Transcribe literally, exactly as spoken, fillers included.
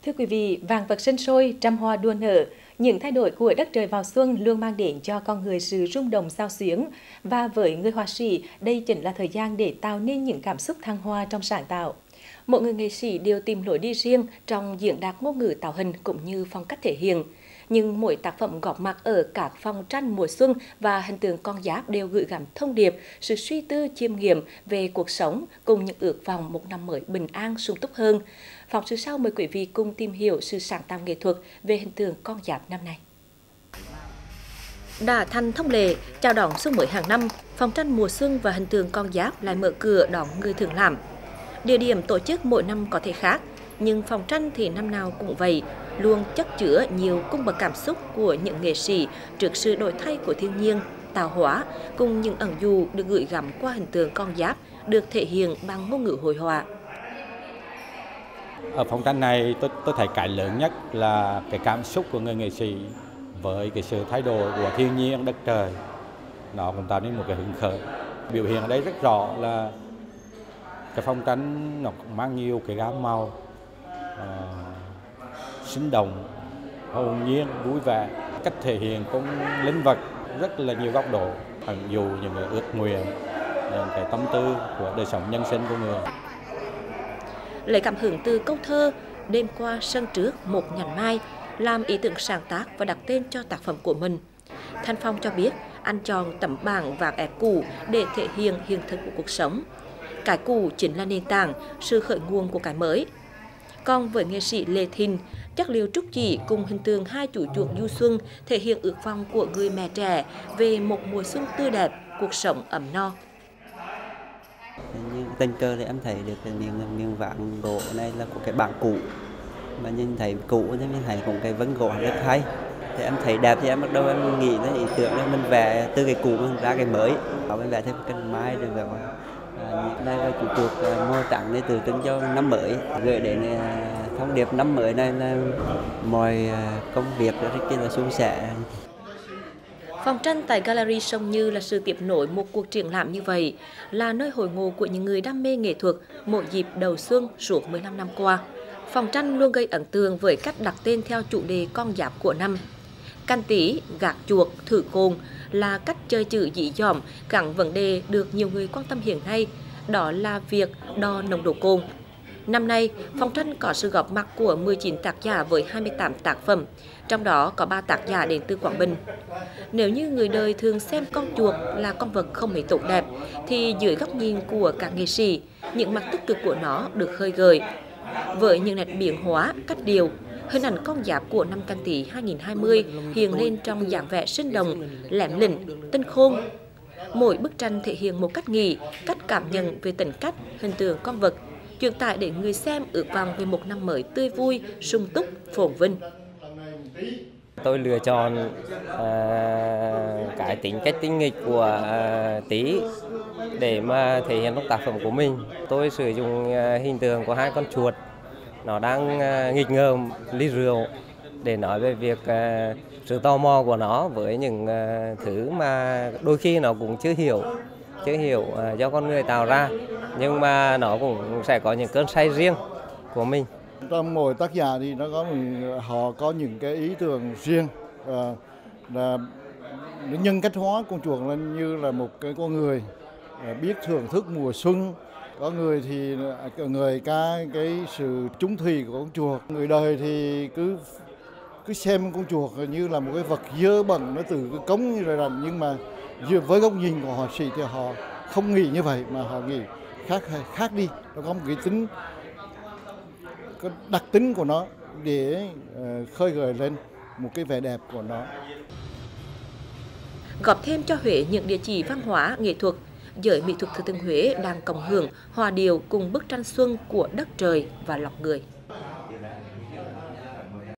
Thưa quý vị, vạn vật sinh sôi, trăm hoa đua nở, những thay đổi của đất trời vào xuân luôn mang đến cho con người sự rung động xao xuyến. Và với người họa sĩ, đây chính là thời gian để tạo nên những cảm xúc thăng hoa trong sáng tạo. Mỗi người nghệ sĩ đều tìm lối đi riêng trong diễn đạt ngôn ngữ tạo hình cũng như phong cách thể hiện. Nhưng mỗi tác phẩm góp mặt ở các phong tranh mùa xuân và hình tượng con giáp đều gửi gắm thông điệp, sự suy tư chiêm nghiệm về cuộc sống cùng những ước vọng một năm mới bình an sung túc hơn. Phóng sự sau mời quý vị cùng tìm hiểu sự sáng tạo nghệ thuật về hình tượng con giáp năm nay. Đã thành thông lệ, chào đón xuân mới hàng năm, phong tranh mùa xuân và hình tượng con giáp lại mở cửa đón người thưởng lãm. Địa điểm tổ chức mỗi năm có thể khác, nhưng phòng tranh thì năm nào cũng vậy, luôn chất chứa nhiều cung bậc cảm xúc của những nghệ sĩ trước sự đổi thay của thiên nhiên, tạo hóa, cùng những ẩn dụ được gửi gắm qua hình tượng con giáp, được thể hiện bằng ngôn ngữ hội họa. Ở phòng tranh này tôi tôi thấy cái lớn nhất là cái cảm xúc của người nghệ sĩ với cái sự thay đổi của thiên nhiên đất trời, nó cũng tạo nên một cái hứng khởi. Biểu hiện ở đây rất rõ là cái phong tranh nó cũng mang nhiều cái gam màu uh, sinh động, hồn nhiên, vui vẻ, cách thể hiện cũng linh vật rất là nhiều góc độ, ẩn dụ những cái ước nguyện, những cái tâm tư của đời sống nhân sinh của người. Lấy cảm hứng từ câu thơ "Đêm qua sân trước một nhành mai" làm ý tưởng sáng tác và đặt tên cho tác phẩm của mình. Thanh Phong cho biết anh chọn tấm bảng vạc ép cũ để thể hiện hiện thực của cuộc sống. Cái cũ chính là nền tảng, sự khởi nguồn của cái mới. Còn với nghệ sĩ Lê Thìn, chất liệu trúc chỉ cùng hình tượng hai chú chuột du xuân thể hiện ước vọng của người mẹ trẻ về một mùa xuân tươi đẹp, cuộc sống ấm no. Nhưng tình cờ thì em thấy được cái miếng miếng vàng gỗ này là của cái bảng cũ, mà nhìn thấy cũ thì mình thấy cũng cái vân gỗ rất hay. Thì em thấy đẹp thì em bắt đầu em nghĩ đến ý tưởng là mình vẽ từ cái cũ mình ra cái mới, và mình vẽ thêm cành mai được rồi. À, đây là chủ chuột màu trắng để tượng trưng cho năm mới, gửi đến thông điệp năm mới này là mọi công việc rất là suôn sẻ. Phòng tranh tại Gallery Sông Như là sự tiếp nối một cuộc triển lãm như vậy, là nơi hội ngộ của những người đam mê nghệ thuật mỗi dịp đầu xuân suốt mười lăm năm qua. Phòng tranh luôn gây ấn tượng với cách đặt tên theo chủ đề con giáp của năm. Canh Tý, gạt chuột, thử cồn là cách chơi chữ dí dỏm gắn vấn đề được nhiều người quan tâm hiện nay, đó là việc đo nồng độ cồn. Năm nay, phòng tranh có sự góp mặt của mười chín tác giả với hai mươi tám tác phẩm, trong đó có ba tác giả đến từ Quảng Bình. Nếu như người đời thường xem con chuột là con vật không mấy tốt đẹp, thì dưới góc nhìn của các nghệ sĩ, những mặt tích cực của nó được khơi gợi. Với những nét biến hóa, cách điệu, hình ảnh con giáp của năm Canh Tý hai nghìn không trăm hai mươi hiện lên trong dáng vẻ sinh động, lém lĩnh, tinh khôn. Mỗi bức tranh thể hiện một cách nghĩ, cách cảm nhận về tính cách, hình tượng con vật, truyền tải để người xem ước vọng về một năm mới tươi vui, sung túc, phồn vinh. Tôi lựa chọn uh, cái tính cách tinh nghịch của uh, Tý để mà thể hiện trong tác phẩm của mình. Tôi sử dụng uh, hình tượng của hai con chuột, nó đang uh, nghịch ngợm ly rượu để nói về việc uh, sự tò mò của nó với những uh, thứ mà đôi khi nó cũng chưa hiểu, chưa hiểu uh, do con người tạo ra, nhưng mà nó cũng sẽ có những cơn say riêng của mình. Trong mỗi tác giả thì nó có họ có những cái ý tưởng riêng, và là nhân cách hóa con chuột lên như là một cái con người biết thưởng thức mùa xuân. Có người thì người ca cái sự chung thủy của con chuột, người đời thì cứ cứ xem con chuột như là một cái vật dơ bẩn nó từ cái cống như là rành, nhưng mà với góc nhìn của họa sĩ thì họ không nghĩ như vậy mà họ nghĩ khác khác đi, nó có một cái tính, cái đặc tính của nó để khơi gợi lên một cái vẻ đẹp của nó. Góp thêm cho Huế những địa chỉ văn hóa, nghệ thuật, giới mỹ thuật Thừa Thiên Huế đang cộng hưởng, hòa điệu cùng bức tranh xuân của đất trời và lòng người.